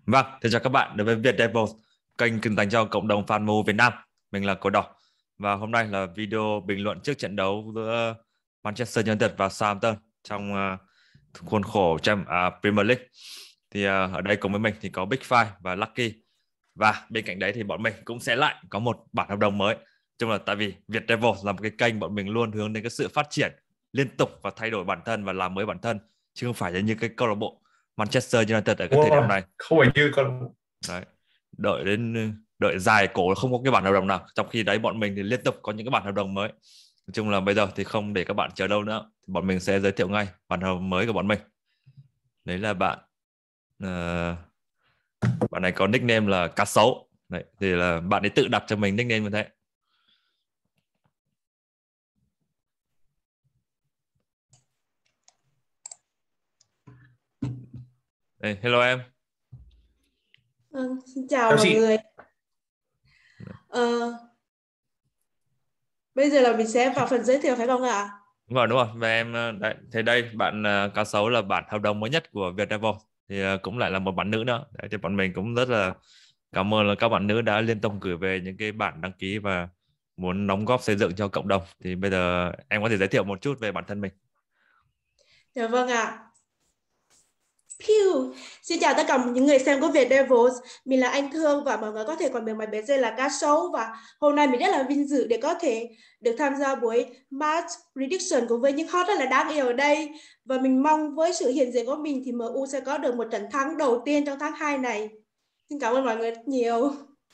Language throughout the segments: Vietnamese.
Vâng, chào các bạn đến với Việt Devils, kênh dành cho cộng đồng fan MU Việt Nam. Mình là Cỏ Đỏ và hôm nay là video bình luận trước trận đấu giữa Manchester United và Southampton trong khuôn khổ Premier League. Thì ở đây cùng với mình thì có Big Five và Lucky, và bên cạnh đấy thì bọn mình cũng sẽ lại có một bản hợp đồng mới. Chung là tại vì Việt Devils là một cái kênh bọn mình luôn hướng đến cái sự phát triển liên tục và thay đổi bản thân và làm mới bản thân, chứ không phải như cái câu lạc bộ Manchester United ở cái Đúng thời điểm rồi, này. không phải như con. Đấy, đợi dài cổ không có cái bản hợp đồng nào, trong khi đấy bọn mình thì liên tục có những cái bản hợp đồng mới. Nói chung là bây giờ thì không để các bạn chờ lâu nữa, thì bọn mình sẽ giới thiệu ngay bản hợp đồng mới của bọn mình. Đấy là ờ, bạn này có nickname là cá sấu. Đấy, thì là bạn ấy tự đặt cho mình nickname như thế. Đây, hello em. Xin chào Chào mọi chị. người. Ờ, Bây giờ là mình sẽ vào phần giới thiệu phải không ạ? Đúng rồi, và em đấy, thế đây bạn cá sấu là bản hợp đồng mới nhất của Viettravel, thì cũng lại là một bạn nữ nữa. Đấy, thì bọn mình cũng rất là cảm ơn là các bạn nữ đã liên tục gửi về những cái bản đăng ký và muốn đóng góp xây dựng cho cộng đồng. Thì bây giờ em có thể giới thiệu một chút về bản thân mình. Dạ vâng ạ. Pew. Xin chào tất cả những người xem của Việt Devils. Mình là Anh Thương và mọi người có thể còn biết biệt danh là Cá Sấu. Và hôm nay mình rất là vinh dự để có thể được tham gia buổi match prediction cùng với những hot rất là đáng yêu ở đây. Và mình mong với sự hiện diện của mình thì MU sẽ có được một trận thắng đầu tiên trong tháng 2 này. Xin cảm ơn mọi người rất nhiều.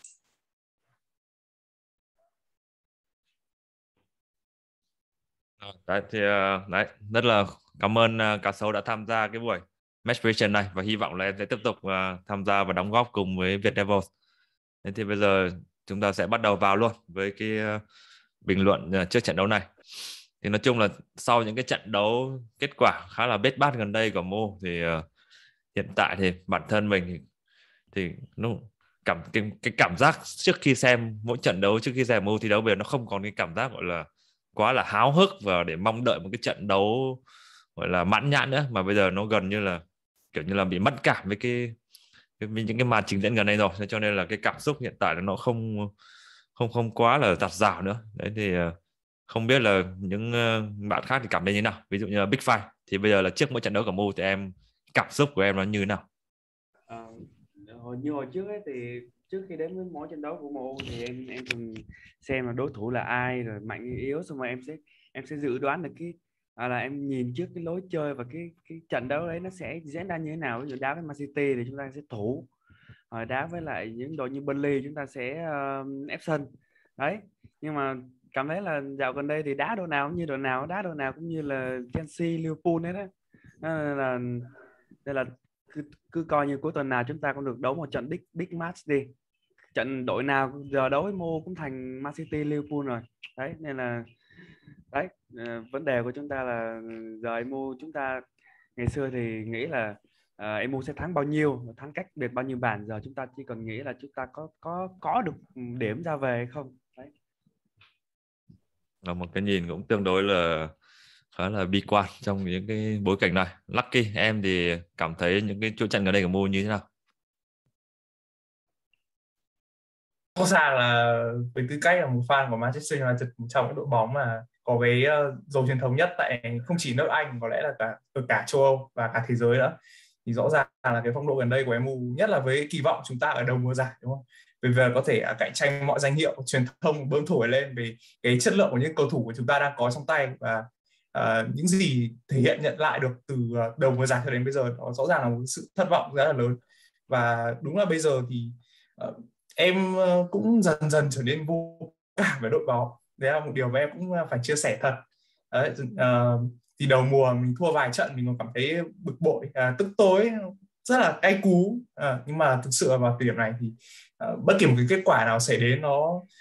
Đấy thì đấy, rất là cảm ơn cá sấu đã tham gia cái buổi match prediction này, và hy vọng là em sẽ tiếp tục tham gia và đóng góp cùng với Viettravel. Thế thì bây giờ chúng ta sẽ bắt đầu vào luôn với cái bình luận trước trận đấu này. Thì nói chung là sau những cái trận đấu kết quả khá là bết bát gần đây của MU, thì hiện tại thì bản thân mình thì nó cái cảm giác trước khi xem mỗi trận đấu, trước khi xem MU thi đấu, bây giờ nó không còn cái cảm giác gọi là quá là háo hức và để mong đợi một cái trận đấu gọi là mãn nhãn nữa, mà bây giờ nó gần như là kiểu như là bị mất cảm với những cái màn trình diễn gần đây rồi. Thế cho nên là cái cảm xúc hiện tại là nó không không không quá là dạt dào nữa. Đấy thì không biết là những bạn khác thì cảm thấy như thế nào, ví dụ như là Big Five, thì bây giờ là trước mỗi trận đấu của MU thì cảm xúc của em nó như thế nào? Ờ, hồi trước ấy thì trước khi đến với mỗi trận đấu của MU thì em thường xem là đối thủ là ai, rồi mạnh hay yếu, xong rồi em sẽ dự đoán được là em nhìn trước cái lối chơi và cái trận đấu đấy nó sẽ diễn ra như thế nào. Ví dụ đá với Man City thì chúng ta sẽ thủ, rồi đá với lại những đội như Burnley chúng ta sẽ ép sân đấy. Nhưng mà cảm thấy là dạo gần đây thì đá đội nào cũng như đội nào, đá đội nào cũng như là Chelsea, Liverpool hết á. Nên là cứ coi như cuối tuần nào chúng ta cũng được đấu một trận big match đi, trận đội nào giờ đấu với MU cũng thành Man City, Liverpool rồi đấy. Nên là đấy, vấn đề của chúng ta là giờ MU chúng ta ngày xưa thì nghĩ là MU sẽ thắng bao nhiêu, thắng cách biệt bao nhiêu bàn, giờ chúng ta chỉ cần nghĩ là chúng ta có được điểm ra về hay không đấy. Là một cái nhìn cũng tương đối là khá là bi quan trong những cái bối cảnh này. Lucky, em thì cảm thấy những cái chuỗi trận gần đây của MU như thế nào? Rõ ràng là với tư cách là một fan của Manchester United, trong cái đội bóng mà có cái giàu truyền thống nhất tại không chỉ nước Anh, có lẽ là cả châu Âu và cả thế giới nữa, thì rõ ràng là cái phong độ gần đây của MU, nhất là với kỳ vọng chúng ta ở đầu mùa giải, đúng không? Vì về có thể cạnh tranh mọi danh hiệu, truyền thông bơm thổi lên về cái chất lượng của những cầu thủ của chúng ta đang có trong tay, và những gì thể hiện nhận lại được từ đầu mùa giải cho đến bây giờ, nó rõ ràng là một sự thất vọng rất là lớn. Và đúng là bây giờ thì em cũng dần dần trở nên vô cảm với đội bóng. Đấy là một điều mà em cũng phải chia sẻ thật. Đấy, thì đầu mùa mình thua vài trận mình còn cảm thấy bực bội, tức tối, rất là cay cú. Nhưng mà thực sự vào thời điểm này thì bất kỳ một cái kết quả nào xảy đến,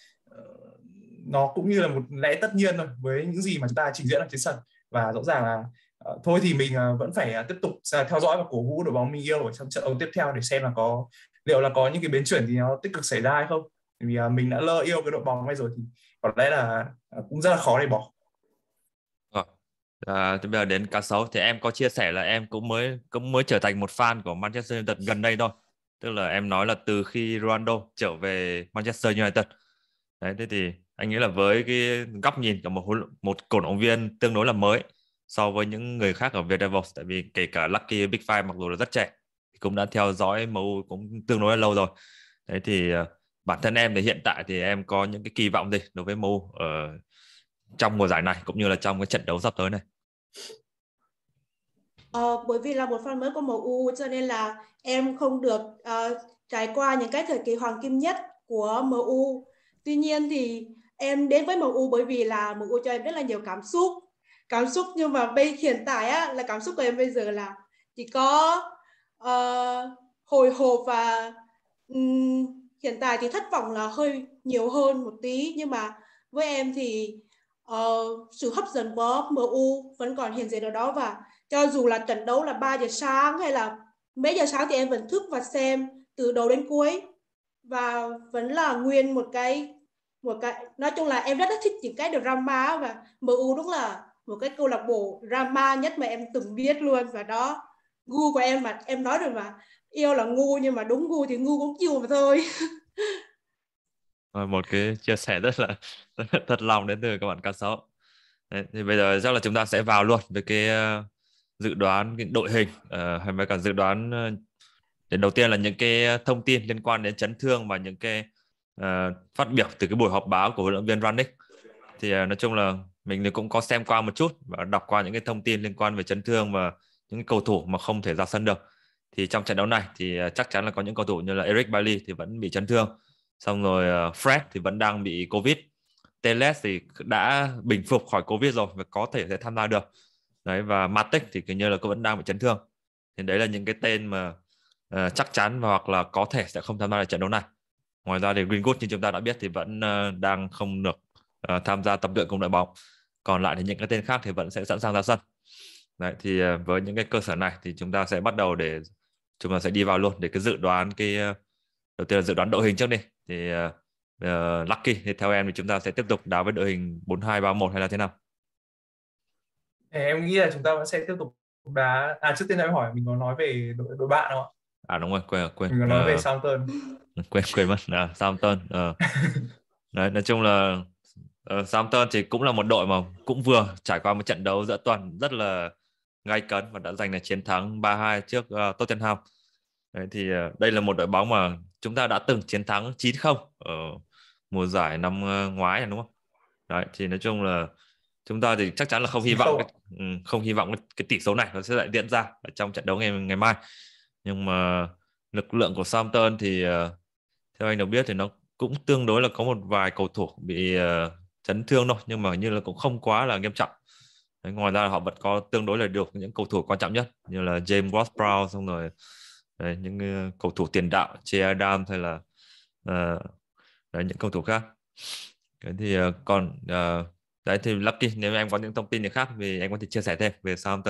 nó cũng như là một lẽ tất nhiên thôi với những gì mà chúng ta trình diễn ở trên sân. Và rõ ràng là thôi thì mình vẫn phải tiếp tục theo dõi và cổ vũ đội bóng mình yêu ở trong trận đấu tiếp theo, để xem là liệu là có những cái biến chuyển gì nó tích cực xảy ra hay không. Vì mình đã lỡ yêu cái đội bóng này rồi thì có lẽ là cũng rất là khó để bỏ. Rồi. Thì bây giờ đến cá sấu, thì em có chia sẻ là em cũng mới trở thành một fan của Manchester United gần đây thôi. Tức là em nói là từ khi Ronaldo trở về Manchester United. Đấy, thế thì anh nghĩ là với cái góc nhìn của một cổ động viên tương đối là mới so với những người khác ở Vietnavos, tại vì kể cả Lucky Big Five mặc dù là rất trẻ thì cũng đã theo dõi MU cũng tương đối là lâu rồi. Đấy thì bản thân em thì hiện tại thì em có những cái kỳ vọng gì đối với MU ở trong mùa giải này cũng như là trong cái trận đấu sắp tới này? Bởi vì là một fan mới của MU cho nên là em không được trải qua những cái thời kỳ hoàng kim nhất của MU. Tuy nhiên thì em đến với MU bởi vì là MU cho em rất là nhiều cảm xúc, nhưng mà hiện tại á, là cảm xúc của em bây giờ là chỉ có hồi hộp và hiện tại thì thất vọng là hơi nhiều hơn một tí, nhưng mà với em thì sự hấp dẫn của MU vẫn còn hiện diện ở đó, và cho dù là trận đấu là 3 giờ sáng hay là mấy giờ sáng thì em vẫn thức và xem từ đầu đến cuối, và vẫn là nguyên một cái nói chung là em rất thích những cái drama, và MU đúng là một cái câu lạc bộ drama nhất mà em từng biết luôn. Và đó, gu của em mà em nói rồi mà, yêu là ngu nhưng mà đúng gu thì ngu cũng chịu mà thôi. Một cái chia sẻ rất là thật lòng đến từ các bạn K6. Đấy, thì bây giờ chắc là chúng ta sẽ vào luôn với cái dự đoán cái đội hình hay với cả dự đoán đến đầu tiên là những cái thông tin liên quan đến chấn thương và những cái phát biểu từ cái buổi họp báo của huấn luyện viên Rangnick. Thì nói chung là mình thì cũng có xem qua một chút và đọc qua những cái thông tin liên quan về chấn thương và những cái cầu thủ mà không thể ra sân được. Thì trong trận đấu này thì chắc chắn là có những cầu thủ như là Eric Bailly thì vẫn bị chấn thương, xong rồi Fred thì vẫn đang bị Covid, Teles thì đã bình phục khỏi Covid rồi và có thể sẽ tham gia được. Đấy, và Matic thì hình như là cũng vẫn đang bị chấn thương. Thì đấy là những cái tên mà chắc chắn và hoặc là có thể sẽ không tham gia trận đấu này. Ngoài ra thì Greenwood như chúng ta đã biết thì vẫn đang không được tham gia tập luyện cùng đội bóng. Còn lại thì những cái tên khác thì vẫn sẽ sẵn sàng ra sân. Đấy, thì với những cái cơ sở này thì chúng ta sẽ bắt đầu để chúng ta sẽ đi vào luôn để cái dự đoán đầu tiên là dự đoán đội hình trước đi. Thì Lucky thì theo em thì chúng ta sẽ tiếp tục đá với đội hình 4-2-3-1 hay là thế nào? Em nghĩ là chúng ta vẫn sẽ tiếp tục đá. Trước tiên em hỏi mình có nói về đội bạn không ạ? Đúng rồi, quên mình có nói về Southampton. quên mất Southampton. Đấy, nói chung là Southampton thì cũng là một đội mà cũng vừa trải qua một trận đấu giữa tuần rất là gay cấn và đã giành được chiến thắng 3-2 trước Tottenham. Đấy, thì đây là một đội bóng mà chúng ta đã từng chiến thắng 9-0 ở mùa giải năm ngoái đúng không? Đấy, thì nói chung là chúng ta thì chắc chắn là không hy vọng cái tỷ số này nó sẽ lại diễn ra ở trong trận đấu ngày mai. Nhưng mà lực lượng của Southampton thì theo anh được biết thì nó cũng tương đối là có một vài cầu thủ bị chấn thương thôi, nhưng mà như là cũng không quá là nghiêm trọng. Đấy, ngoài ra họ vẫn có tương đối là được những cầu thủ quan trọng nhất như là James Ward-Prowse, xong rồi đấy, những cầu thủ tiền đạo Che Adams hay là đấy, những cầu thủ khác. Cái thì còn đấy thì Lucky, nếu em có những thông tin gì khác thì em có thể chia sẻ thêm về Southampton.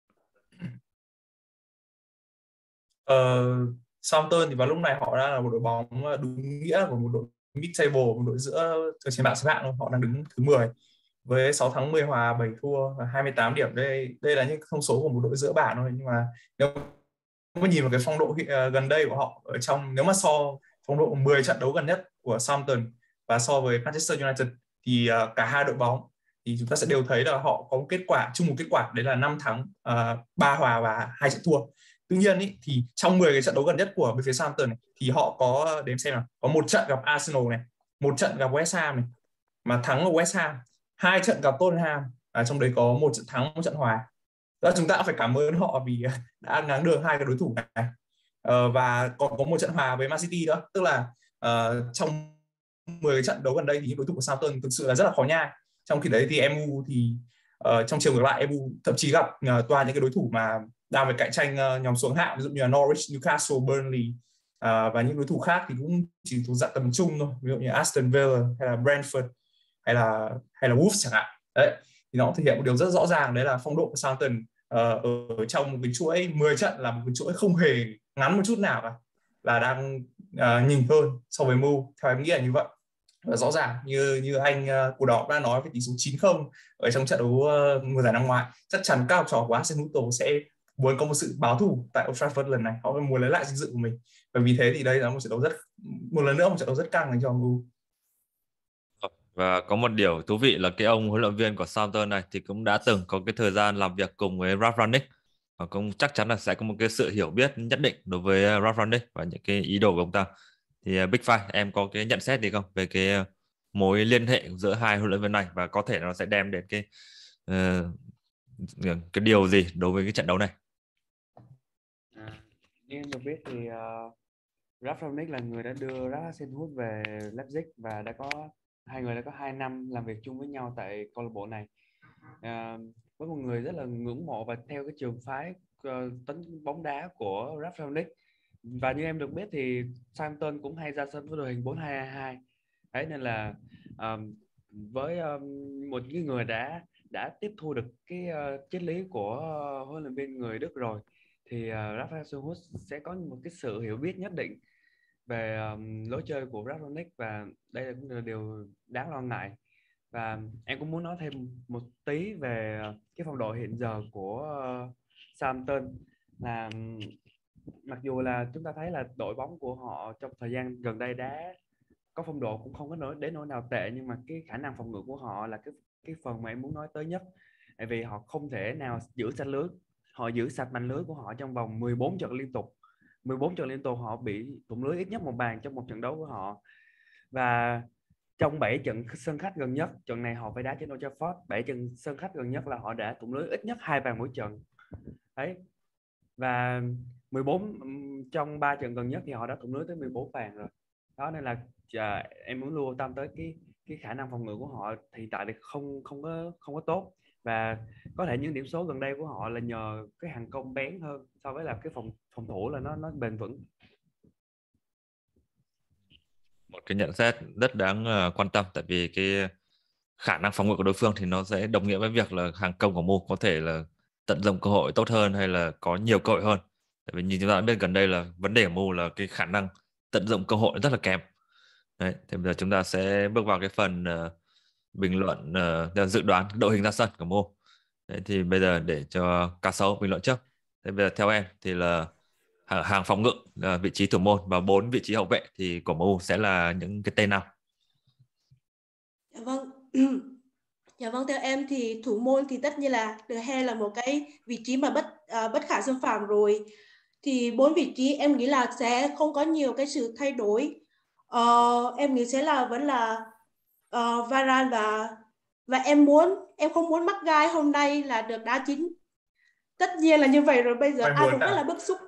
Southampton thì vào lúc này họ đang là một đội bóng đúng nghĩa của một đội mid-table, một đội giữa trên bảng xếp hạng thôi. Họ đang đứng thứ 10 với 6 thắng 10 hòa 7 thua và 28 điểm. Đây là những thông số của một đội giữa bảng thôi, nhưng mà nếu mà nhìn vào cái phong độ gần đây của họ ở trong, nếu mà phong độ 10 trận đấu gần nhất của Southampton và so với Manchester United thì cả hai đội bóng thì chúng ta sẽ đều thấy là họ có một kết quả đấy là 5 thắng 3 hòa và 2 trận thua. Tuy nhiên thì trong 10 cái trận đấu gần nhất của bên phía Southampton này, thì họ có đếm xem nào, có một trận gặp Arsenal này, một trận gặp West Ham này mà thắng ở West Ham, 2 trận gặp Tottenham trong đấy có một trận thắng, một trận hòa. Đó, chúng ta phải cảm ơn họ vì đã ngáng đường hai cái đối thủ này. Và còn có một trận hòa với Man City nữa, tức là trong 10 cái trận đấu gần đây thì những đối thủ của Southampton thực sự là rất là khó nhai. Trong khi đấy thì MU thì trong chiều ngược lại, MU thậm chí gặp toàn những cái đối thủ mà đang phải cạnh tranh nhóm xuống hạng, ví dụ như là Norwich, Newcastle, Burnley và những đối thủ khác thì cũng chỉ thuộc dạng tầm trung thôi, ví dụ như Aston Villa hay là Brentford hay là Wolves chẳng hạn. Đấy, thì nó thể hiện một điều rất rõ ràng, đấy là phong độ của Southampton ở trong một cái chuỗi 10 trận là một cái chuỗi không hề ngắn một chút nào cả, là đang nhỉnh hơn so với MU. Theo em nghĩ là như vậy. Và rõ ràng như anh Cù Đỏ đã nói với tỷ số 9-0 ở trong trận đấu mùa giải năm ngoái, chắc chắn các học trò của Arsene Hutto sẽ muốn có một sự báo thù tại Old Trafford lần này, họ muốn lấy lại danh dự của mình, và vì thế thì đây là một trận đấu một lần nữa một trận đấu rất căng dành cho MU. Và có một điều thú vị là cái ông huấn luyện viên của Southampton này thì cũng đã từng có cái thời gian làm việc cùng với Ralf Rangnick, và cũng chắc chắn là sẽ có một cái sự hiểu biết nhất định đối với Ralf Rangnick và những cái ý đồ của ông ta. Thì Big Five, em có cái nhận xét gì không về cái mối liên hệ giữa hai huấn luyện viên này, và có thể nó sẽ đem đến cái điều gì đối với cái trận đấu này? Như em được biết thì Ralf Rangnick là người đã đưa Ralph Hasenhuttl về Leipzig, và hai người đã có 2 năm làm việc chung với nhau tại câu lạc bộ này. Với một người rất là ngưỡng mộ và theo cái trường phái tấn bóng đá của Ralph Rangnick. Và như em được biết thì Southampton cũng hay ra sân với đội hình 4-2-2. Đấy, nên là với một cái người đã tiếp thu được cái triết lý của huấn luyện viên người Đức rồi, thì Ralph Hasenhuttl sẽ có một cái sự hiểu biết nhất định về lối chơi của Ralph Rangnick, và đây cũng là điều đáng lo ngại. Và em cũng muốn nói thêm một tí về cái phong độ hiện giờ của Southampton, là mặc dù là chúng ta thấy là đội bóng của họ trong thời gian gần đây đã có phong độ cũng không có đến nỗi nào tệ, nhưng mà cái khả năng phòng ngự của họ là cái phần mà em muốn nói tới nhất. Tại vì họ không thể nào giữ sạch lưới, họ giữ sạch màn lưới của họ trong vòng 14 trận liên tục. 14 trận liên tục họ bị thủng lưới ít nhất một bàn trong một trận đấu của họ. Và trong 7 trận sân khách gần nhất, trận này họ phải đá trên Old Trafford, 7 trận sân khách gần nhất là họ đã thủng lưới ít nhất 2 bàn mỗi trận. Đấy. Và 14 trong 3 trận gần nhất thì họ đã thủng lưới tới 14 bàn rồi. Đó, nên là em muốn lưu tâm tới cái khả năng phòng ngự của họ hiện tại thì không có tốt, và có thể những điểm số gần đây của họ là nhờ cái hàng công bén hơn so với là cái phòng thủ là nó bền vững. Một cái nhận xét rất đáng quan tâm, tại vì cái khả năng phòng ngự của đối phương thì nó sẽ đồng nghĩa với việc là hàng công của MU có thể là tận dụng cơ hội tốt hơn hay là có nhiều cơ hội hơn. Tại vì như chúng ta đã biết gần đây là vấn đề của MU là cái khả năng tận dụng cơ hội rất là kém. Đấy, thì bây giờ chúng ta sẽ bước vào cái phần bình luận dự đoán đội hình ra sân của MU. Đấy, thì bây giờ để cho Cá Sấu bình luận trước. Thế bây giờ theo em thì là hàng phòng ngự, vị trí thủ môn và 4 vị trí hậu vệ thì của MU sẽ là những cái tên nào? Dạ vâng. Dạ vâng, theo em thì thủ môn thì tất nhiên là De Gea là một cái vị trí mà bất khả xâm phạm rồi. Thì 4 vị trí em nghĩ là sẽ không có nhiều cái sự thay đổi. Em nghĩ sẽ là vẫn là Varane và em không muốn Maguire hôm nay là được đá chính. Tất nhiên là như vậy rồi, bây giờ ai cũng rất là bức xúc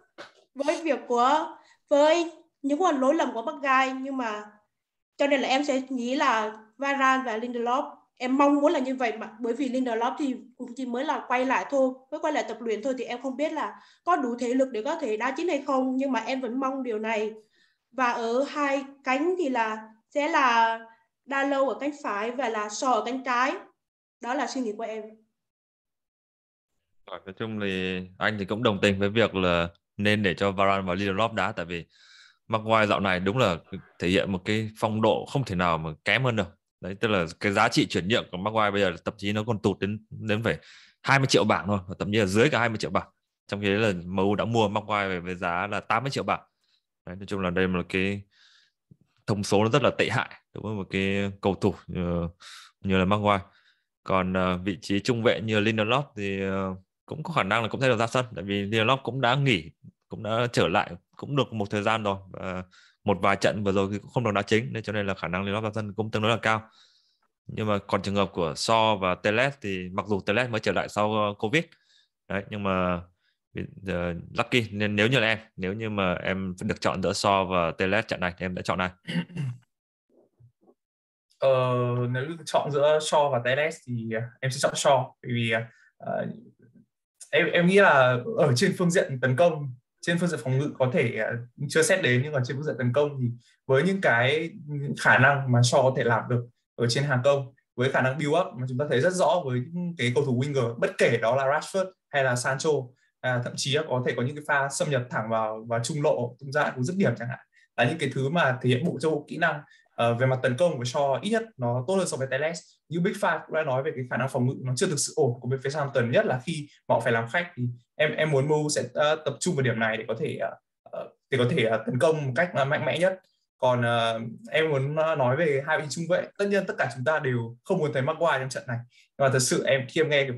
với những lỗi lầm của Maguire, nhưng mà cho nên là em sẽ nghĩ là Varane và Lindelof. Em mong muốn là như vậy, mà bởi vì Lindelof thì cũng chỉ mới là quay lại tập luyện thôi, thì em không biết là có đủ thể lực để có thể đá chính hay không, nhưng mà em vẫn mong điều này. Và ở hai cánh thì sẽ là Dalot ở cánh phải và là Shaw ở cánh trái. Đó là suy nghĩ của em. Nói chung thì anh thì cũng đồng tình với việc là nên để cho Varane và Lindelof đá, tại vì Maguire dạo này đúng là thể hiện một cái phong độ không thể nào mà kém hơn được. Đấy, tức là cái giá trị chuyển nhượng của Maguire bây giờ thậm chí nó còn tụt đến phải 20 triệu bảng thôi, thậm chí là dưới cả 20 triệu bảng. Trong khi đấy là MU đã mua Maguire với giá là 80 triệu bảng. Đấy, nói chung là đây là một cái thông số nó rất là tệ hại đối với một cái cầu thủ như là Maguire. Còn vị trí trung vệ như Lindelof thì cũng có khả năng là cũng sẽ được ra sân, tại vì Lindelof cũng đã nghỉ, cũng đã trở lại cũng được một thời gian rồi, và một vài trận vừa rồi thì cũng không được đá chính, nên cho nên là khả năng Lindelof ra sân cũng tương đối là cao. Nhưng mà còn trường hợp của Shaw và Telles thì mặc dù Telles mới trở lại sau Covid đấy, nhưng mà lucky, nên nếu như mà em được chọn giữa Shaw và Telles trận này thì em đã chọn ai? Nếu chọn giữa Shaw và Telles thì em sẽ chọn Shaw, bởi vì em nghĩ là ở trên phương diện tấn công, trên phương diện phòng ngự có thể chưa xét đến, nhưng mà trên phương diện tấn công thì với những cái khả năng mà Shaw có thể làm được ở trên hàng công, với khả năng build up mà chúng ta thấy rất rõ với những cái cầu thủ winger, bất kể đó là Rashford hay là Sancho, thậm chí có thể có những cái pha xâm nhập thẳng vào trung lộ, tung ra cũng dứt điểm chẳng hạn, là những cái thứ mà thể hiện bộ châu kỹ năng về mặt tấn công của Shaw ít nhất nó tốt hơn so với Telles. Như Big Five cũng đã nói về cái khả năng phòng ngự nó chưa thực sự ổn của bên phía Southampton, nhất là khi họ phải làm khách. Thì em muốn MU sẽ tập trung vào điểm này để có thể tấn công một cách mạnh mẽ nhất. Còn em muốn nói về hai vị trung vệ. Tất nhiên tất cả chúng ta đều không muốn thấy Maguire trong trận này, nhưng mà thật sự khi em nghe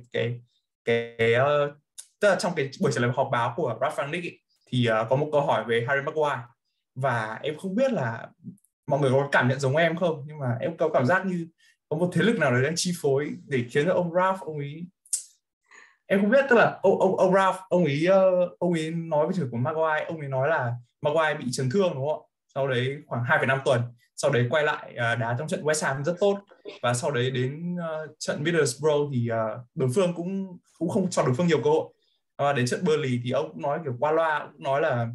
tức là trong cái buổi trả lời họp báo của Ralph Rangnick thì có một câu hỏi về Harry Maguire, và em không biết là mọi người có cảm nhận giống em không, nhưng mà em có cảm giác như có một thế lực nào đấy đang chi phối để khiến cho ông Ralph, ông ấy, em không biết, tức là ông Ralph, ông ấy nói với chửi của Maguire, ông ấy nói là Maguire bị chấn thương đúng không ạ, sau đấy khoảng 2,5 tuần, sau đấy quay lại đá trong trận West Ham rất tốt, và sau đấy đến trận Middlesbrough thì đối phương cũng không cho đối phương nhiều cơ hội. Đến trận Burnley thì ông cũng nói kiểu qua loa, cũng nói là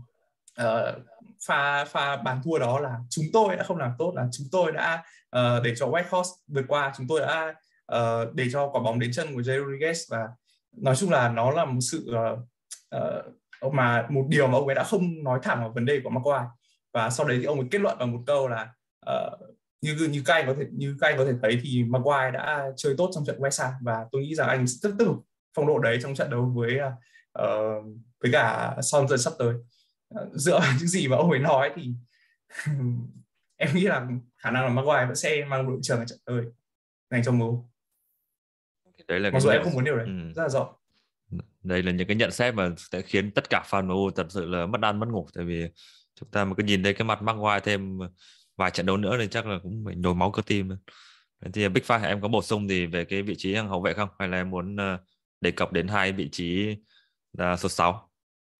pha bàn thua đó là chúng tôi đã không làm tốt, là chúng tôi đã để cho Whitehorse vượt qua, chúng tôi đã để cho quả bóng đến chân của Jay Rodriguez. Và nói chung là nó là một sự mà một điều mà ông ấy đã không nói thẳng vào vấn đề của Maguire. Và sau đấy thì ông ấy kết luận bằng một câu là như các anh có thể thấy thì Maguire đã chơi tốt trong trận West Ham, và tôi nghĩ rằng anh tiếp tục phong độ đấy trong trận đấu với cả Southampton sắp tới. Dựa vào những gì mà ông ấy nói thì em nghĩ là khả năng là Maguire vẫn sẽ mang đội trưởng ở trận tới dành cho MU. Đấy là mặc dù em không muốn điều đấy rất là rõ. Đây là những cái nhận xét mà sẽ khiến tất cả fan MU thật sự là mất ăn mất ngủ, tại vì chúng ta mà cứ nhìn thấy cái mặt Maguire thêm vài trận đấu nữa thì chắc là cũng phải nhồi máu cơ tim. Thì Big Five em có bổ sung gì về cái vị trí hàng hậu vệ không, hay là em muốn đề cập đến hai vị trí là số 6?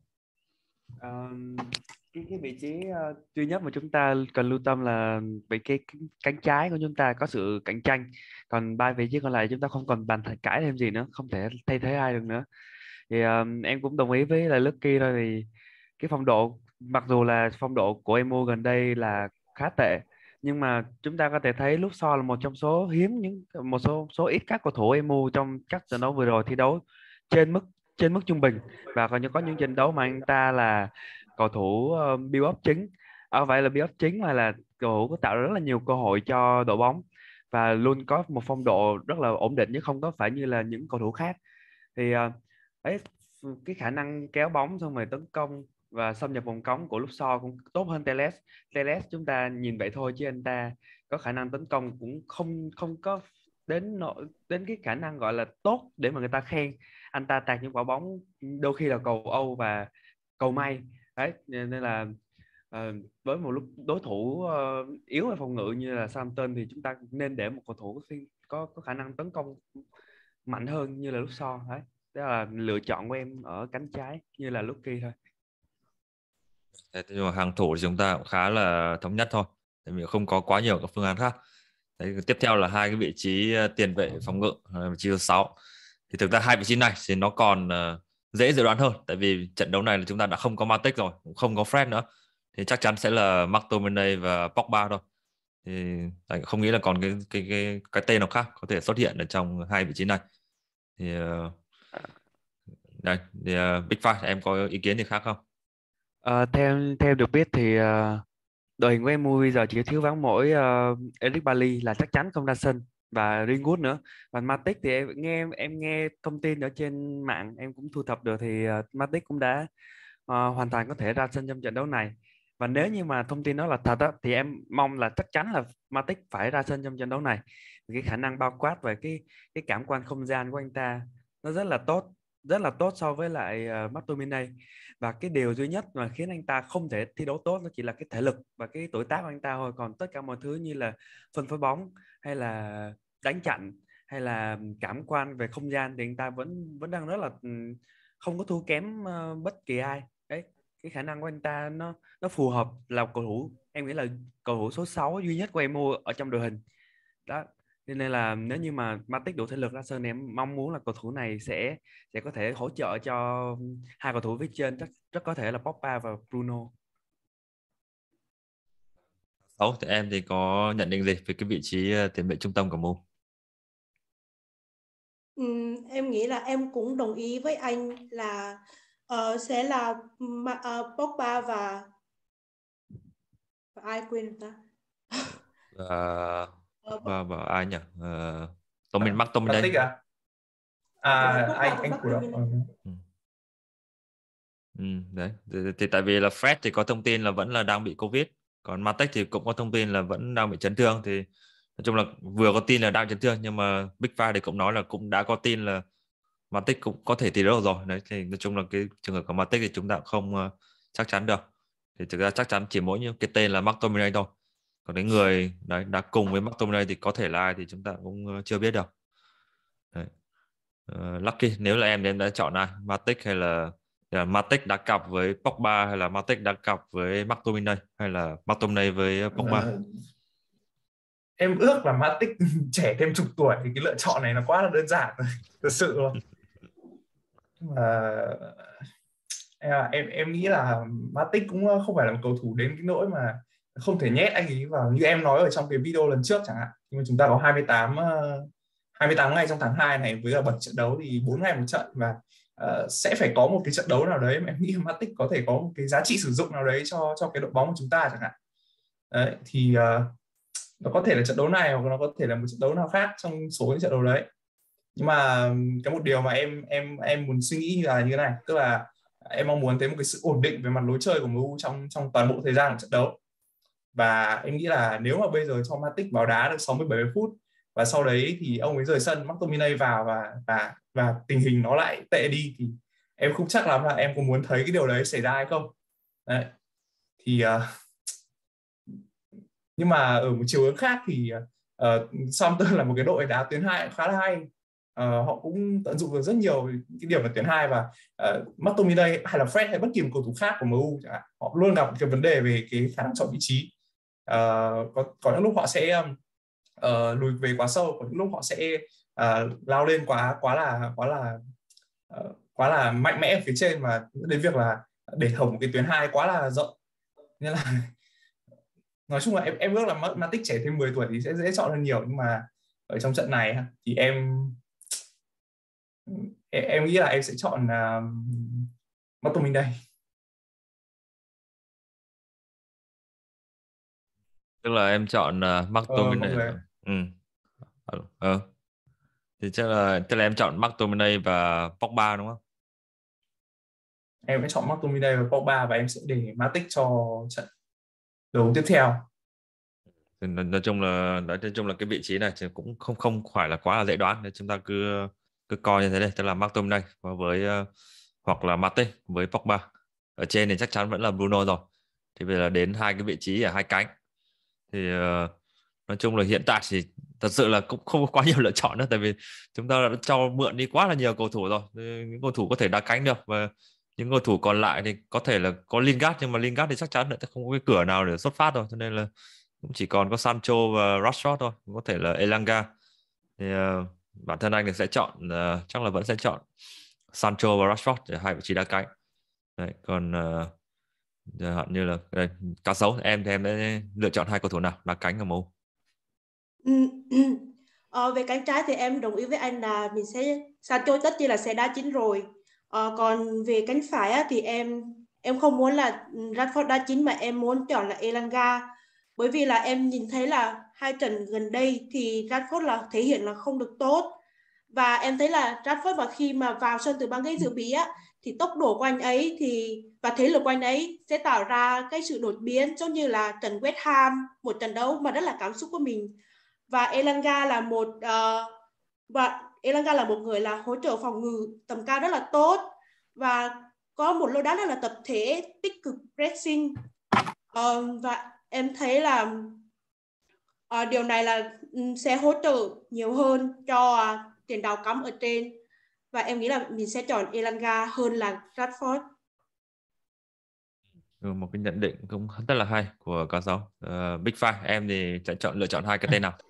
Cái vị trí duy nhất mà chúng ta cần lưu tâm là về cái cánh trái của chúng ta có sự cạnh tranh, còn ba vị trí còn lại chúng ta không còn bàn cãi thêm gì nữa, không thể thay thế ai được nữa. Thì em cũng đồng ý với là Lucky thôi, thì cái phong độ, mặc dù là phong độ của MU gần đây là khá tệ, nhưng mà chúng ta có thể thấy Luke Shaw là một trong số hiếm một số ít các cầu thủ MU trong các trận đấu vừa rồi thi đấu trên mức trung bình, và có những trận đấu mà anh ta là cầu thủ build up chính, vậy là build up chính mà là cầu thủ có tạo rất là nhiều cơ hội cho đội bóng, và luôn có một phong độ rất là ổn định chứ không có phải như là những cầu thủ khác. Thì ấy, cái khả năng kéo bóng xong rồi tấn công và xâm nhập vòng cấm của Luke Shaw cũng tốt hơn Telles. Telles chúng ta nhìn vậy thôi chứ anh ta có khả năng tấn công cũng không có đến cái khả năng gọi là tốt để mà người ta khen. Anh ta tạt những quả bóng đôi khi là cầu Âu và cầu may đấy, nên là với một lúc đối thủ yếu về phòng ngự như là Southampton thì chúng ta nên để một cầu thủ có khả năng tấn công mạnh hơn như là Luke Shaw đấy. Đó là lựa chọn của em ở cánh trái như là Lucky thôi. Thế nhưng mà hàng thủ thì chúng ta cũng khá là thống nhất thôi, tại vì không có quá nhiều các phương án khác. Đấy, tiếp theo là hai cái vị trí tiền vệ phòng ngự, vị trí số 6. Thì thực ra hai vị trí này thì nó còn dễ dự đoán hơn, tại vì trận đấu này là chúng ta đã không có Matic rồi, cũng không có Fred nữa, thì chắc chắn sẽ là McTominay và Pogba thôi. Thì không nghĩ là còn cái tên nào khác có thể xuất hiện ở trong hai vị trí này. Thì Big Five em có ý kiến gì khác không? Theo được biết thì đội hình của MU bây giờ chỉ thiếu vắng mỗi Eric Bailly là chắc chắn không ra sân, và Greenwood nữa. Và Matic thì em nghe thông tin ở trên mạng em cũng thu thập được thì Matic cũng đã hoàn toàn có thể ra sân trong trận đấu này. Và nếu như mà thông tin đó là thật á, thì em mong là chắc chắn là Matic phải ra sân trong trận đấu này. Cái khả năng bao quát về cái cảm quan không gian của anh ta nó rất là tốt so với lại McTominay. Và cái điều duy nhất mà khiến anh ta không thể thi đấu tốt nó chỉ là cái thể lực và cái tuổi tác của anh ta thôi, còn tất cả mọi thứ như là phân phối bóng hay là đánh chặn hay là cảm quan về không gian thì anh ta vẫn đang rất là không có thua kém bất kỳ ai đấy. Cái khả năng của anh ta nó phù hợp là cầu thủ, em nghĩ là cầu thủ số 6 duy nhất của MU ở trong đội hình đó. Nên là nếu như mà Matic đủ thể lực ra sân, em mong muốn là cầu thủ này sẽ có thể hỗ trợ cho hai cầu thủ phía trên, rất có thể là Pogba và Bruno. 6 thì em thì có nhận định gì về cái vị trí tiền vệ trung tâm của MU? Em nghĩ là em cũng đồng ý với anh là sẽ là Pogba và ai quên ta và và ai nhỉ? Mark Phân Tominay. tích à? Anh cổ động. Đấy thì tại vì là Fred thì có thông tin là vẫn là đang bị Covid, còn Matic thì cũng có thông tin là vẫn đang bị chấn thương. Thì nói chung là vừa có tin là đang chấn thương, nhưng mà Big Five thì cũng nói là cũng đã có tin là Matic cũng có thể thi đấu rồi. Đấy thì nói chung là cái trường hợp của Matic thì chúng ta cũng không chắc chắn được. Thì thực ra chắc chắn chỉ mỗi những cái tên là McTominay thôi, còn cái người đấy đã cùng với McTominay thì có thể là ai thì chúng ta cũng chưa biết được. Đấy. Lucky, nếu là em thì em đã chọn ai, Matic hay là Matic đá cặp với Pogba, hay là Matic đá cặp với McTominay, hay là McTominay với Pogba? Em ước là Matic trẻ thêm chục tuổi thì cái lựa chọn này nó quá là đơn giản rồi, thật sự luôn. Em nghĩ là Matic cũng không phải là một cầu thủ đến cái nỗi mà không thể nhét anh ấy vào, như em nói ở trong cái video lần trước chẳng hạn. Nhưng mà chúng ta có 28 ngày trong tháng 2 này với 7 trận đấu thì 4 ngày một trận, và sẽ phải có một cái trận đấu nào đấy mà em nghĩ Matic có thể có một cái giá trị sử dụng nào đấy cho cái đội bóng của chúng ta chẳng hạn. Đấy, thì nó có thể là trận đấu này, hoặc nó có thể là một trận đấu nào khác trong số những trận đấu đấy. Nhưng mà cái một điều mà em muốn suy nghĩ là như thế này, tức là em mong muốn thấy một cái sự ổn định về mặt lối chơi của MU trong toàn bộ thời gian của trận đấu. Và em nghĩ là nếu mà bây giờ cho Matic vào đá được 60-70 phút và sau đấy thì ông ấy rời sân, McTominay vào và tình hình nó lại tệ đi, thì em không chắc lắm là em có muốn thấy cái điều đấy xảy ra hay không. Đấy. Thì nhưng mà ở một chiều hướng khác thì Southampton là một cái đội đá tuyến 2 khá là hay. Họ cũng tận dụng được rất nhiều cái điểm ở tuyến 2, và McTominay hay là Fred hay bất kỳ một cầu thủ khác của MU chẳng hạn, họ luôn gặp cái vấn đề về cái khả năng chọn vị trí. Có những lúc họ sẽ lùi về quá sâu, có những lúc họ sẽ lao lên quá là mạnh mẽ ở phía trên, và đến việc là để hổng cái tuyến 2 quá là rộng. Nên là nói chung là em ước là Matic trẻ thêm 10 tuổi thì sẽ dễ chọn hơn nhiều. Nhưng mà ở trong trận này thì em nghĩ là em sẽ chọn McTominay. Tức là em chọn McTominay. Thì chắc là em chọn McTominay và Pogba đúng không? Em sẽ chọn McTominay và Pogba, và em sẽ để Matic cho trận đấu tiếp theo. Nói chung là cái vị trí này thì cũng không phải là quá là dễ đoán, nên chúng ta cứ coi như thế này, tức là McTominay với hoặc là Matic với Pogba. Ở trên thì chắc chắn vẫn là Bruno rồi. Thì bây giờ đến hai cái vị trí ở hai cánh thì nói chung là hiện tại thì thật sự là cũng không có quá nhiều lựa chọn nữa, tại vì chúng ta đã cho mượn đi quá là nhiều cầu thủ rồi. Những cầu thủ có thể đá cánh được, và những cầu thủ còn lại thì có thể là có Lingard, nhưng mà Lingard thì chắc chắn là không có cái cửa nào để xuất phát rồi, cho nên là cũng chỉ còn có Sancho và Rashford thôi, có thể là Elanga. Thì bản thân anh thì sẽ chọn chắc là vẫn sẽ chọn Sancho và Rashford để hai vị trí đá cánh. Đấy, còn hạn như là đây, cá sấu em thì em đã lựa chọn hai cầu thủ nào đá cánh ở MU? Về cánh trái thì em đồng ý với anh là mình sẽ Sancho tất nhiên là sẽ đá chính rồi. Còn về cánh phải á, thì em không muốn là Rashford đá chính, mà em muốn chọn là Elanga, bởi vì là em nhìn thấy là hai trận gần đây thì Rashford là thể hiện là không được tốt, và em thấy là Rashford mà khi mà vào sân từ băng ghế dự bị á, thì tốc độ của anh ấy và thể lực của anh ấy sẽ tạo ra cái sự đột biến, giống như là trận West Ham, một trận đấu mà rất là cảm xúc của mình. Và Elanga là một người là hỗ trợ phòng ngự tầm cao rất là tốt, và có một lối đá rất là tập thể, tích cực pressing. Và em thấy là điều này là sẽ hỗ trợ nhiều hơn cho tiền đạo cắm ở trên, và em nghĩ là mình sẽ chọn Elanga hơn là Rashford. Một cái nhận định cũng rất là hay của cá sấu. Big Five em thì sẽ lựa chọn hai cái tên nào?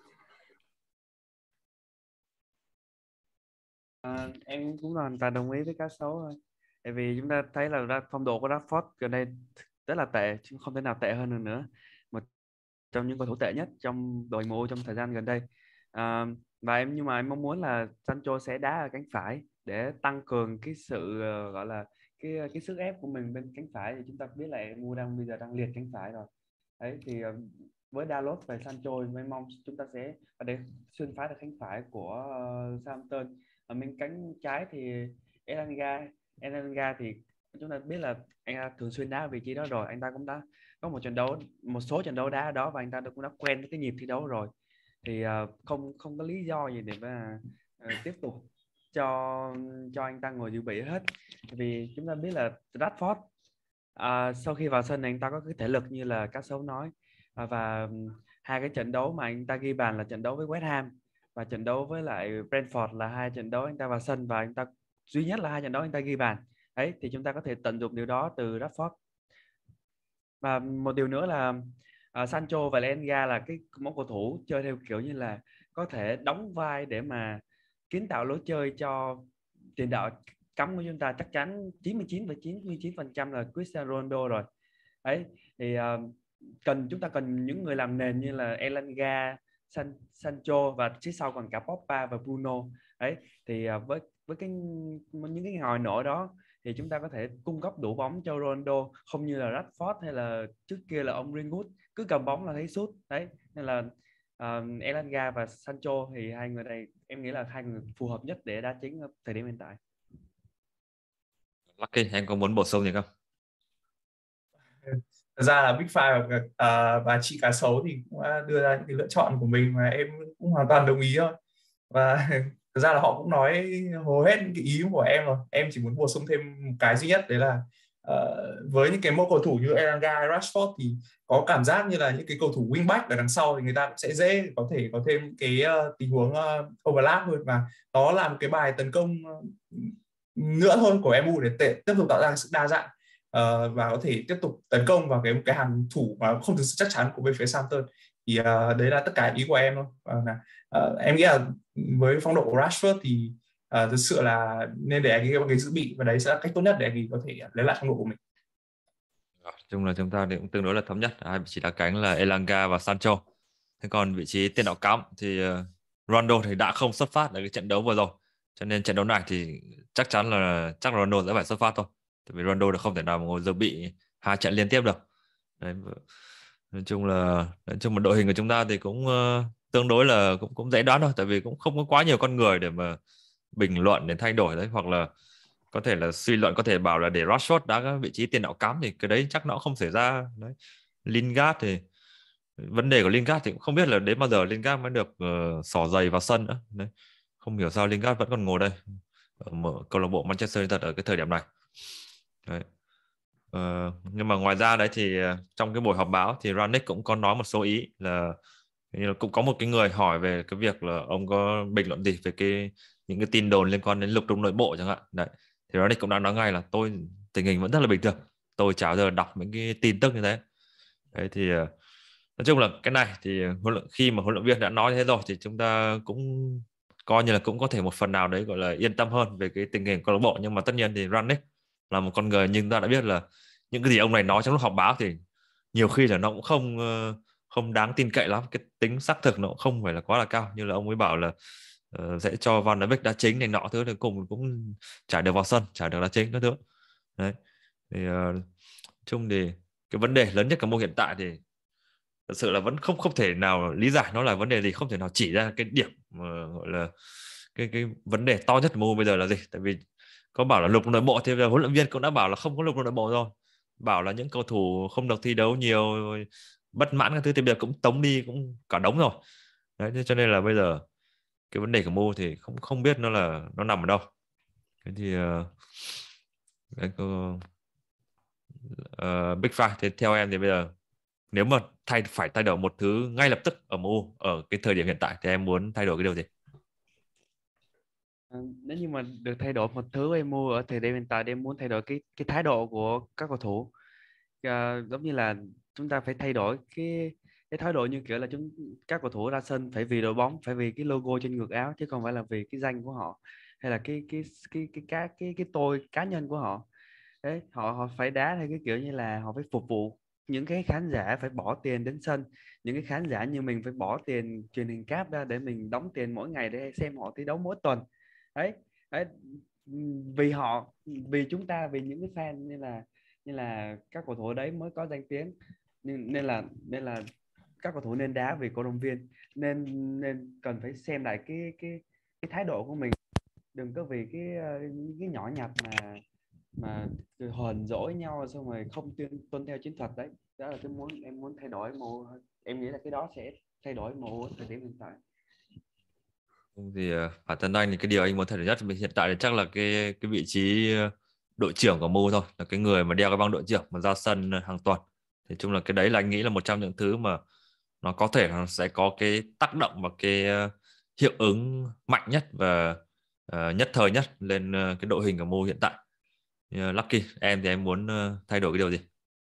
Em cũng hoàn toàn đồng ý với cá sấu thôi. Tại vì chúng ta thấy là phong độ của Rashford gần đây rất là tệ, chứ không thể nào tệ hơn được nữa. Một trong những cầu thủ tệ nhất trong đội MU trong thời gian gần đây. Nhưng mà em mong muốn là Sancho sẽ đá ở cánh phải để tăng cường cái sự gọi là cái sức ép của mình bên cánh phải. Thì chúng ta biết là MU bây giờ đang liệt cánh phải rồi. Đấy thì với Dalot và Sancho, mình mong chúng ta sẽ ở đây xuyên phá được cánh phải của Southampton. Ở bên cánh trái thì Elanga thì chúng ta biết là anh ta thường xuyên đá ở vị trí đó rồi, anh ta cũng đã có một số trận đấu đá ở đó và anh ta cũng đã quen với cái nhịp thi đấu rồi, thì không có lý do gì để mà tiếp tục cho anh ta ngồi dự bị hết. Vì chúng ta biết là Rashford sau khi vào sân này, anh ta có cái thể lực như là cá sấu nói, và hai cái trận đấu mà anh ta ghi bàn là trận đấu với West Ham và trận đấu với lại Brentford, là hai trận đấu anh ta vào sân và anh ta duy nhất là hai trận đấu anh ta ghi bàn ấy, thì chúng ta có thể tận dụng điều đó từ Rashford. Và một điều nữa là Sancho và Elanga là cái món cầu thủ chơi theo kiểu như là có thể đóng vai để mà kiến tạo lối chơi cho tiền đạo cắm của chúng ta, chắc chắn 99,99% là Cristiano Ronaldo rồi ấy. Thì chúng ta cần những người làm nền như là Elanga, Sancho và phía sau còn cả Pogba và Bruno ấy. Thì với những cái ngòi nổ đó thì chúng ta có thể cung cấp đủ bóng cho Ronaldo, không như là Rashford hay là trước kia là ông Greenwood cứ cầm bóng là thấy sút đấy. Nên là Elanga và Sancho thì hai người này em nghĩ là hai người phù hợp nhất để đá chính ở thời điểm hiện tại. Lucky, em có muốn bổ sung gì không? Thật ra là Big Five và chị cá sấu thì cũng đã đưa ra những cái lựa chọn của mình mà em cũng hoàn toàn đồng ý thôi. Và thật ra là họ cũng nói hầu hết những cái ý của em rồi. Em chỉ muốn bổ sung thêm một cái duy nhất, đấy là với những cái mẫu cầu thủ như Elanga hay Rashford thì có cảm giác như là những cái cầu thủ wingback ở đằng sau thì người ta cũng sẽ dễ có thể có thêm những cái tình huống overlap hơn, và đó là một cái bài tấn công nữa thôi của MU để tiếp tục tạo ra sự đa dạng và có thể tiếp tục tấn công vào cái hàng thủ mà không thực sự chắc chắn của bên phía Southampton. Thì đấy là tất cả ý của em thôi. Em nghĩ là với phong độ của Rashford thì thực sự là nên để anh ấy cái dự bị, và đấy sẽ là cách tốt nhất để anh ấy có thể lấy lại phong độ của mình. Nói chung là chúng ta thì cũng tương đối là thống nhất, hai vị trí đá cánh là Elanga và Sancho. Thế còn vị trí tiền đạo cắm thì Ronaldo thì đã không xuất phát ở cái trận đấu vừa rồi, cho nên trận đấu này thì chắc Ronaldo sẽ phải xuất phát thôi, tại vì Ronaldo đã không thể nào mà ngồi dự bị hai trận liên tiếp được. Đấy, nói chung một đội hình của chúng ta thì cũng tương đối là cũng dễ đoán thôi, tại vì cũng không có quá nhiều con người để mà bình luận để thay đổi đấy, hoặc là có thể là suy luận, có thể bảo là để Rashford đá cái vị trí tiền đạo cắm thì cái đấy chắc nó không xảy ra đấy. Lingard thì vấn đề của Lingard thì cũng không biết là đến bao giờ Lingard mới được xỏ giày vào sân nữa đấy. Không hiểu sao Lingard vẫn còn ngồi đây ở câu lạc bộ Manchester United ở cái thời điểm này đấy. Nhưng mà ngoài ra đấy thì trong cái buổi họp báo thì Rangnick cũng có nói một số ý là cũng có một cái người hỏi về cái việc là ông có bình luận gì về những cái tin đồn liên quan đến lục đục nội bộ chẳng hạn đấy, thì Rangnick cũng đã nói ngay là tình hình vẫn rất là bình thường, tôi chả bao giờ đọc những cái tin tức như thế đấy. Thì nói chung là cái này thì khi mà huấn luyện viên đã nói thế rồi thì chúng ta cũng coi như là cũng có thể một phần nào đấy gọi là yên tâm hơn về cái tình hình câu lạc bộ. Nhưng mà tất nhiên thì Rangnick là một con người, nhưng ta đã biết là những cái gì ông này nói trong lúc họp báo thì nhiều khi là nó cũng không đáng tin cậy lắm, cái tính xác thực nó cũng không phải là quá là cao. Như là ông ấy bảo là sẽ cho Van de Beek đá chính này nọ thứ, thì cùng cũng chả được vào sân, chả được đá chính nữa thứ đấy. Thì chung thì cái vấn đề lớn nhất của MU hiện tại thì thật sự là vẫn không thể nào lý giải nó là vấn đề gì, không thể nào chỉ ra cái điểm gọi là cái vấn đề to nhất của MU bây giờ là gì. Tại vì có bảo là lục nội bộ thì huấn luyện viên cũng đã bảo là không có lục nội bộ rồi, bảo là những cầu thủ không được thi đấu nhiều rồi, bất mãn các thứ thì bây giờ cũng tống đi cũng cả đống rồi đấy. Cho nên là bây giờ cái vấn đề của MU thì không biết nó nằm ở đâu. Thế thì Big Five thì theo em thì bây giờ nếu mà phải thay đổi một thứ ngay lập tức ở MU ở cái thời điểm hiện tại thì em muốn thay đổi cái điều gì? Nếu như mà được thay đổi một thứ em mua ở thời điểm hiện tại, em muốn thay đổi cái thái độ của các cầu thủ. Giống như là chúng ta phải thay đổi cái thái độ, như kiểu là các cầu thủ ra sân phải vì đội bóng, phải vì cái logo trên ngực áo, chứ không phải là vì cái danh của họ hay là cái tôi cá nhân của họ. Đấy, họ phải đá theo cái kiểu như là họ phải phục vụ những cái khán giả phải bỏ tiền đến sân, những cái khán giả như mình phải bỏ tiền truyền hình cáp ra để mình đóng tiền mỗi ngày để xem họ thi đấu mỗi tuần. Đấy, đấy, vì chúng ta, vì những cái fan như là các cầu thủ đấy mới có danh tiếng, nên là các cầu thủ nên đá vì cổ động viên, nên cần phải xem lại cái thái độ của mình, đừng có vì những cái nhỏ nhặt mà hờn dỗi nhau xong rồi không tuân theo chiến thuật. Đấy, đó là cái em muốn thay đổi mô. Em nghĩ là cái đó sẽ thay đổi mô ở thời điểm hiện tại. Thì bản thân anh thì cái điều anh muốn thay đổi nhất hiện tại thì chắc là cái vị trí đội trưởng của MU thôi, là cái người mà đeo cái băng đội trưởng mà ra sân hàng tuần. Thì chung là cái đấy là anh nghĩ là một trong những thứ mà nó có thể nó sẽ có cái tác động và cái hiệu ứng mạnh nhất và nhất thời nhất lên cái đội hình của MU hiện tại. Lucky, em thì em muốn thay đổi cái điều gì?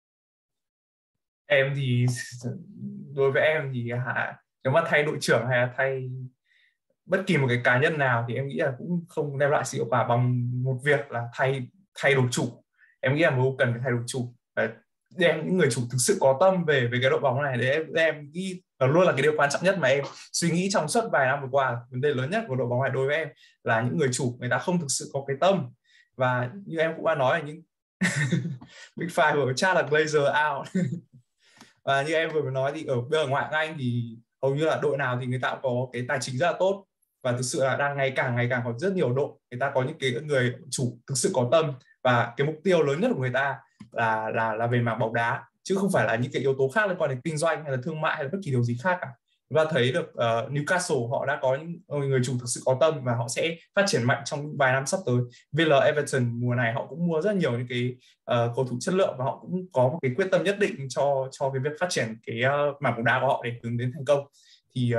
Em thì đối với em thì nếu mà thay đội trưởng hay là thay bất kỳ một cái cá nhân nào thì em nghĩ là cũng không đem lại sự hiệu quả bằng một việc là thay đổi chủ. Em nghĩ là MU cần phải thay đổi chủ và đem những người chủ thực sự có tâm về cái đội bóng này. Để em nghĩ đó luôn là cái điều quan trọng nhất mà em suy nghĩ trong suốt vài năm vừa qua. Vấn đề lớn nhất của đội bóng này đối với em là những người chủ người ta không thực sự có cái tâm, và như em cũng đã nói là những Big Five của Charles Glazer out. Và như em vừa mới nói thì bây giờ ngoại hạng Anh thì hầu như là đội nào thì người ta cũng có cái tài chính rất là tốt, và thực sự là đang ngày càng có rất nhiều đội người ta có những cái người chủ thực sự có tâm, và cái mục tiêu lớn nhất của người ta là về mảng bóng đá, chứ không phải là những cái yếu tố khác liên quan đến kinh doanh hay là thương mại hay là bất kỳ điều gì khác cả. Chúng ta thấy được Newcastle họ đã có những người chủ thực sự có tâm và họ sẽ phát triển mạnh trong vài năm sắp tới. Villa, Everton mùa này họ cũng mua rất nhiều những cái cầu thủ chất lượng, và họ cũng có một cái quyết tâm nhất định cho cái việc phát triển cái mảng bóng đá của họ để hướng đến thành công. Thì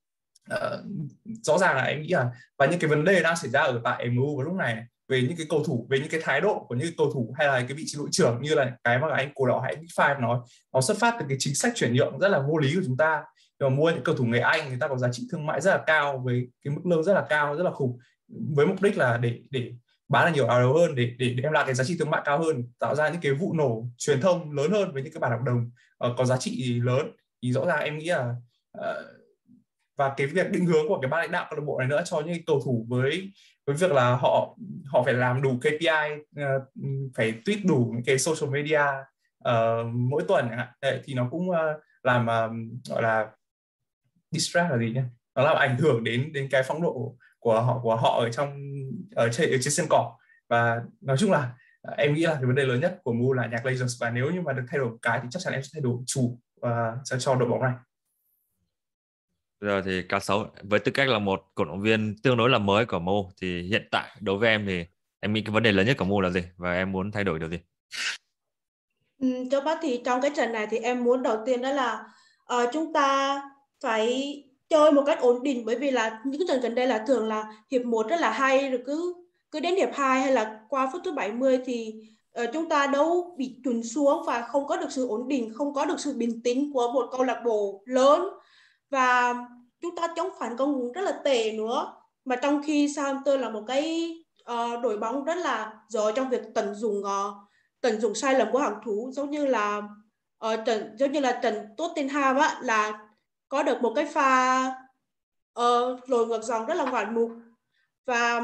rõ ràng là em nghĩ là và những cái vấn đề đang xảy ra ở tại MU vào lúc này về những cái cầu thủ, về những cái thái độ của những cái cầu thủ hay là cái vị trí đội trưởng, như là cái mà anh Cổ Đỏ hay Big Five nói, nó xuất phát từ cái chính sách chuyển nhượng rất là vô lý của chúng ta. Và mua những cầu thủ người Anh, người ta có giá trị thương mại rất là cao với cái mức lương rất là cao, rất là khủng, với mục đích là để bán được nhiều áo đấu hơn, để đem lại cái giá trị thương mại cao hơn, tạo ra những cái vụ nổ truyền thông lớn hơn với những cái bản hợp đồng có giá trị lớn. Thì rõ ràng em nghĩ là và cái việc định hướng của cái ban lãnh đạo câu lạc bộ này nữa cho những cầu thủ với việc là họ phải làm đủ KPI, phải tweet đủ những cái social media mỗi tuần chẳng hạn. Thì nó cũng làm gọi là distress là gì nhé, nó làm ảnh hưởng đến cái phong độ của họ ở trên sân cỏ. Và nói chung là em nghĩ là cái vấn đề lớn nhất của MU là nhạc Glazers, và nếu như mà được thay đổi một cái thì chắc chắn em sẽ thay đổi chủ cho đội bóng này. Bây giờ thì cá sấu với tư cách là một cổ động viên tương đối là mới của MU thì hiện tại đối với em thì em nghĩ cái vấn đề lớn nhất của MU là gì và em muốn thay đổi điều gì? Cho bác thì trong cái trận này thì em muốn đầu tiên đó là chúng ta phải chơi một cách ổn định, bởi vì là những trận gần đây là thường là hiệp 1 rất là hay, rồi cứ đến hiệp 2 hay là qua phút thứ 70 thì chúng ta đấu bị chùn xuống và không có được sự ổn định, không có được sự bình tĩnh của một câu lạc bộ lớn, và chúng ta chống phản công rất là tệ nữa. Mà trong khi Southampton là một cái đội bóng rất là giỏi trong việc tận dụng sai lầm của hàng thủ, giống như là trận Tottenham á, là có được một cái pha lội ngược dòng rất là ngoạn mục. Và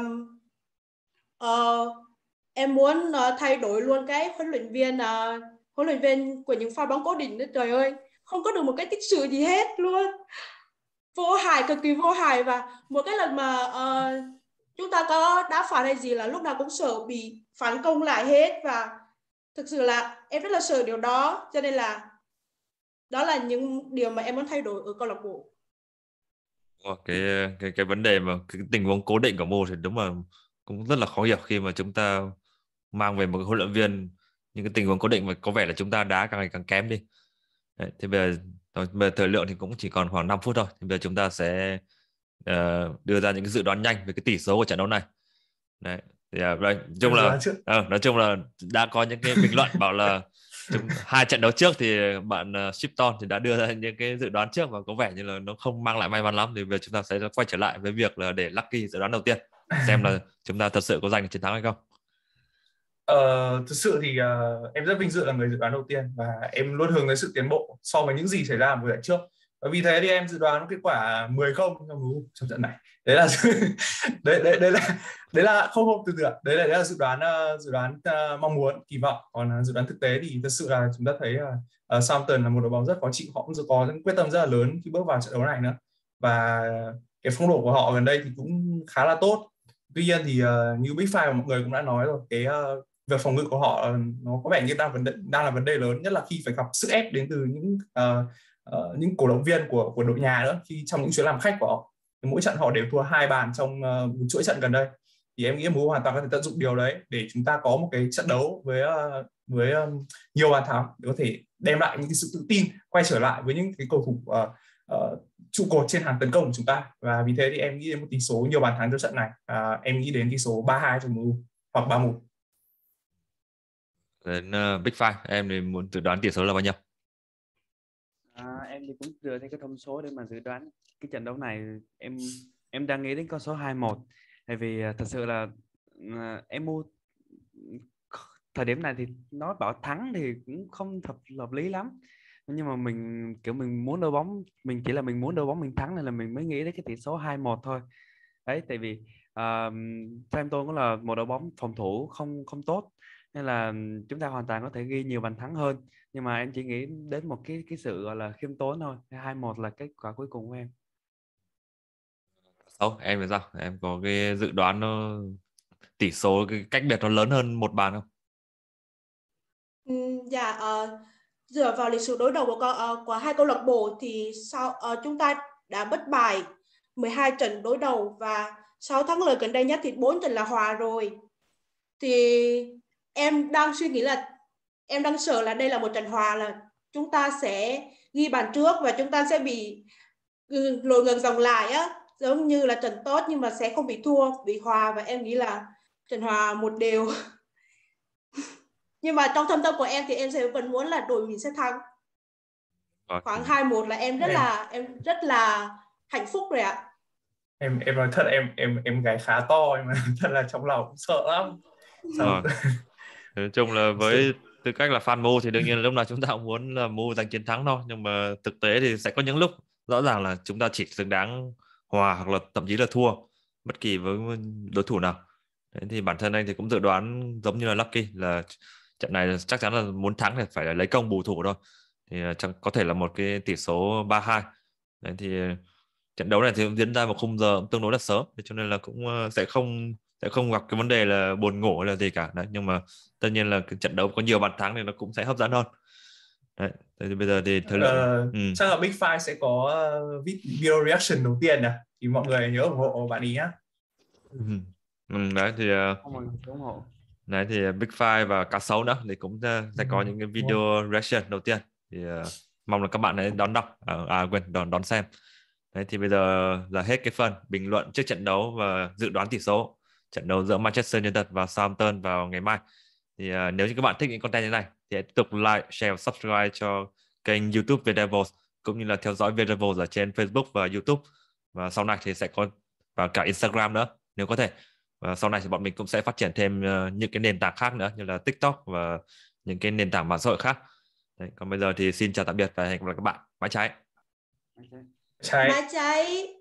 em muốn thay đổi luôn cái huấn luyện viên của những pha bóng cố định đó. Trời ơi, không có được một cái tích sự gì hết luôn, vô hại, cực kỳ vô hại. Và một cái lần mà chúng ta có đá phạt hay gì là lúc nào cũng sợ bị phản công lại hết, và thực sự là em rất là sợ điều đó, cho nên là đó là những điều mà em muốn thay đổi ở câu lạc bộ. Cái vấn đề mà cái tình huống cố định của MU thì đúng là cũng rất là khó hiểu khi mà chúng ta mang về một huấn luyện viên những cái tình huống cố định mà có vẻ là chúng ta đá càng ngày càng kém đi. Đấy, thì bây giờ thời lượng thì cũng chỉ còn khoảng 5 phút thôi. Thì bây giờ chúng ta sẽ đưa ra những cái dự đoán nhanh về cái tỷ số của trận đấu này. Đấy. Thì nói chung là đã có những cái bình luận bảo là hai trận đấu trước thì bạn Shipton thì đã đưa ra những cái dự đoán trước và có vẻ như là nó không mang lại may mắn lắm. Thì bây giờ chúng ta sẽ quay trở lại với việc là để Lucky dự đoán đầu tiên, xem là chúng ta thật sự có giành được chiến thắng hay không. Thực sự thì em rất vinh dự là người dự đoán đầu tiên, và em luôn hướng tới sự tiến bộ so với những gì xảy ra ở buổi giải trước. Và vì thế thì em dự đoán kết quả 10-0 cho MU trong trận này. Đấy là đấy là không từ từ. Đấy là dự đoán mong muốn, kỳ vọng. Còn dự đoán thực tế thì thật sự là chúng ta thấy Southampton là một đội bóng rất khó chịu, họ cũng có quyết tâm rất là lớn khi bước vào trận đấu này nữa. Và cái phong độ của họ gần đây thì cũng khá là tốt. Tuy nhiên thì như Big Five mọi người cũng đã nói rồi, cái việc phòng ngự của họ nó có vẻ như đang là vấn đề lớn, nhất là khi phải gặp sức ép đến từ những cổ động viên của đội nhà nữa, khi trong những chuyến làm khách của họ. Mỗi trận họ đều thua 2 bàn trong một chuỗi trận gần đây. Thì em nghĩ MU hoàn toàn có thể tận dụng điều đấy để chúng ta có một cái trận đấu với nhiều bàn thắng để có thể đem lại những cái sự tự tin quay trở lại với những cái cầu thủ trụ cột trên hàng tấn công của chúng ta. Và vì thế thì em nghĩ đến một tỷ số nhiều bàn thắng cho trận này. Em nghĩ đến tỷ số 3-2 cho MU hoặc 3-1. Đến Big Five, em thì muốn dự đoán tỷ số là bao nhiêu? Em thì cũng dựa theo cái thông số để mà dự đoán cái trận đấu này. Em đang nghĩ đến con số 2-1, tại vì thật sự là MU thời điểm này thì nói bảo thắng thì cũng không hợp lý lắm, nhưng mà mình kiểu mình muốn đội bóng, mình chỉ là mình muốn đội bóng mình thắng nên là mình mới nghĩ đến cái tỷ số 2-1 thôi. Đấy, tại vì Southampton cũng là một đội bóng phòng thủ không tốt, nên là chúng ta hoàn toàn có thể ghi nhiều bàn thắng hơn, nhưng mà em chỉ nghĩ đến một cái sự gọi là khiêm tốn thôi. 2-1 là kết quả cuối cùng của em. Em thì sao? Em có cái dự đoán nó tỷ số cái cách biệt nó lớn hơn một bàn không? Dạ, dựa vào lịch sử đối đầu của hai câu lạc bộ thì chúng ta đã bất bại 12 trận đối đầu và 6 thắng lợi gần đây nhất thì 4 trận là hòa rồi. Thì em đang suy nghĩ là em đang sợ là đây là một trận hòa, là chúng ta sẽ ghi bàn trước và chúng ta sẽ bị lội ngược dòng lại á, giống như là trận tốt nhưng mà sẽ không bị thua, bị hòa, và em nghĩ là trận hòa 1-1. Nhưng mà trong thâm tâm của em thì em sẽ vẫn muốn là đội mình sẽ thắng. Khoảng 2-1 là em rất là hạnh phúc rồi ạ. Em nói thật, em gái khá to nhưng mà thật là trong lòng sợ lắm. Nói chung là với tư cách là fan MU thì đương nhiên là lúc nào chúng ta cũng muốn là MU giành chiến thắng thôi, nhưng mà thực tế thì sẽ có những lúc rõ ràng là chúng ta chỉ xứng đáng hòa hoặc là thậm chí là thua bất kỳ với đối thủ nào. Đấy, thì bản thân anh thì cũng dự đoán giống như là Lucky là trận này chắc chắn là muốn thắng thì phải là lấy công bù thủ thôi, thì có thể là một cái tỷ số 3-2. Đấy, thì trận đấu này thì diễn ra vào khung giờ tương đối là sớm, cho nên là cũng sẽ không gặp cái vấn đề là buồn ngủ hay là gì cả. Đấy, nhưng mà tất nhiên là cái trận đấu có nhiều bàn thắng thì nó cũng sẽ hấp dẫn hơn. Đấy, thì bây giờ thì thời lượng chắc là Big Five sẽ có video reaction đầu tiên nè, thì mọi người nhớ ủng hộ bạn ý nhá. Đấy thì ủng hộ. Đấy thì Big Five và cá sấu nữa thì cũng sẽ có những cái video reaction đầu tiên, thì mong là các bạn hãy đón đọc đón xem. Đấy thì bây giờ là hết cái phần bình luận trước trận đấu và dự đoán tỷ số trận đấu giữa Manchester United và Southampton vào ngày mai. Thì nếu như các bạn thích những content như này thì hãy tiếp tục like, share, subscribe cho kênh YouTube Vietdevils, cũng như là theo dõi Vietdevils ở trên Facebook và YouTube, và sau này thì sẽ có và cả Instagram nữa nếu có thể. Và sau này thì bọn mình cũng sẽ phát triển thêm những cái nền tảng khác nữa như là TikTok và những cái nền tảng mạng xã hội khác. Đấy, còn bây giờ thì xin chào tạm biệt và hẹn gặp lại các bạn. Bye cháy. Cháy. Bye cháy.